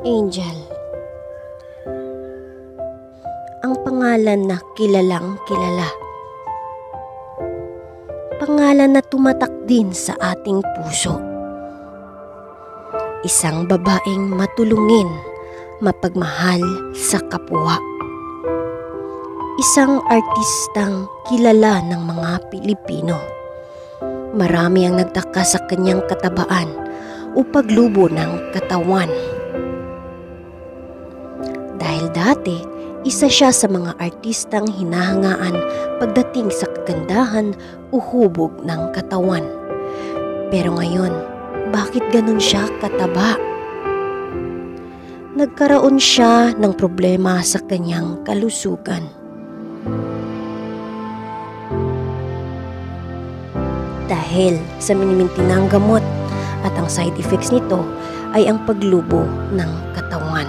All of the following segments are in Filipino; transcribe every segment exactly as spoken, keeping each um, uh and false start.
Angel. Ang pangalan na kilalang kilala. Pangalan na tumatak din sa ating puso. Isang babaeng matulungin, mapagmahal sa kapwa. Isang artistang kilala ng mga Pilipino. Marami ang nagtaka sa kanyang katabaan o paglubo ng katawan. Dahil dati, isa siya sa mga artistang hinahangaan pagdating sa kagandahan o hubog ng katawan. Pero ngayon, bakit ganun siya kataba? Nagkaroon siya ng problema sa kanyang kalusugan. Dahil sa minimintinang gamot at ang side effects nito ay ang paglubo ng katawan.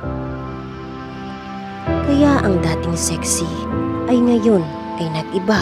Kaya ang dating sexy ay ngayon ay nag-iba.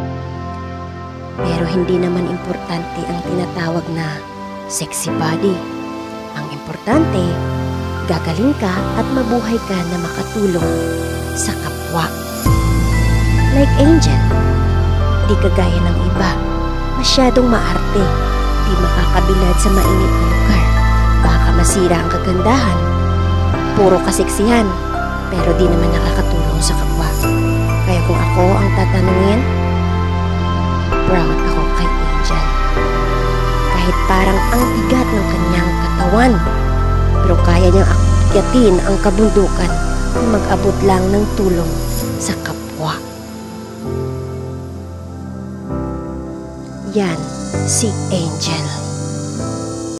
Pero hindi naman importante ang tinatawag na sexy body. Ang importante, gagaling ka at mabuhay ka na makatulong sa kapwa. Like Angel, di kagaya ng iba, masyadong maarte, di makakabilad sa mainit na lugar. Baka masira ang kagandahan, puro kaseksihan, pero di naman nakakatulong sa kapwa. Kaya kung ako ang tatanungin, proud ako kay Angel. Kahit parang ang bigat ng kanyang katawan, pero kaya niyang akyatin ang kabundukan na mag-abot lang ng tulong sa kapwa. Yan si Angel.